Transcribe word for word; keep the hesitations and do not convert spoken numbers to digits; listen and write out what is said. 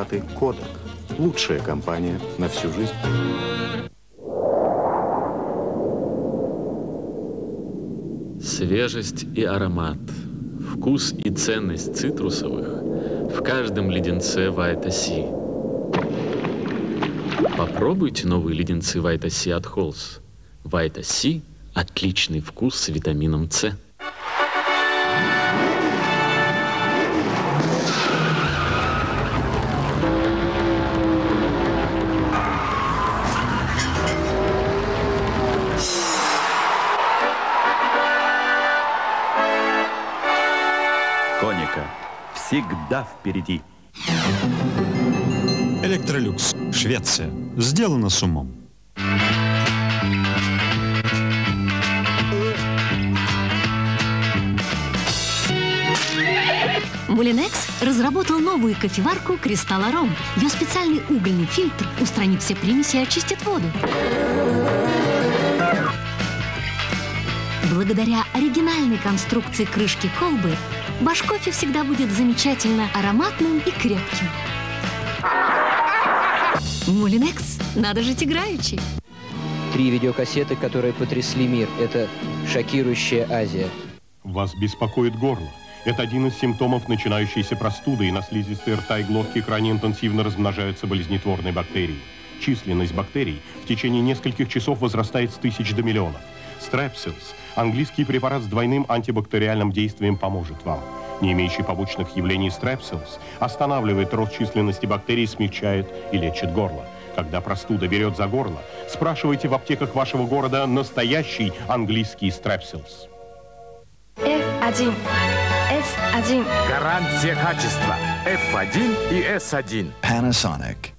ароматы Kodak. Лучшая компания на всю жизнь. Свежесть и аромат, вкус и ценность цитрусовых в каждом леденце Вайта-Си. Попробуйте новые леденцы Вайта-Си от Halls. Вайта-Си – отличный вкус с витамином С. Коника всегда впереди. Электролюкс, Швеция. Сделано с умом. Мулинекс разработал новую кофеварку Кристалл Аром. Ее специальный угольный фильтр устранит все примеси и очистит воду. Благодаря оригинальной конструкции крышки колбы ваш кофе всегда будет замечательно ароматным и крепким. Мулинекс, надо жить играючи. Три видеокассеты, которые потрясли мир. Это «Шокирующая Азия». Вас беспокоит горло. Это один из симптомов начинающейся простуды, и на слизистой рта и глотки крайне интенсивно размножаются болезнетворные бактерии. Численность бактерий в течение нескольких часов возрастает с тысяч до миллионов. Strepsils, английский препарат с двойным антибактериальным действием, поможет вам. Не имеющий побочных явлений Strepsils останавливает рост численности бактерий, смягчает и лечит горло. Когда простуда берет за горло, спрашивайте в аптеках вашего города настоящий английский Strepsils. эф один. эс один. Гарантия качества эф один и эс один. Panasonic.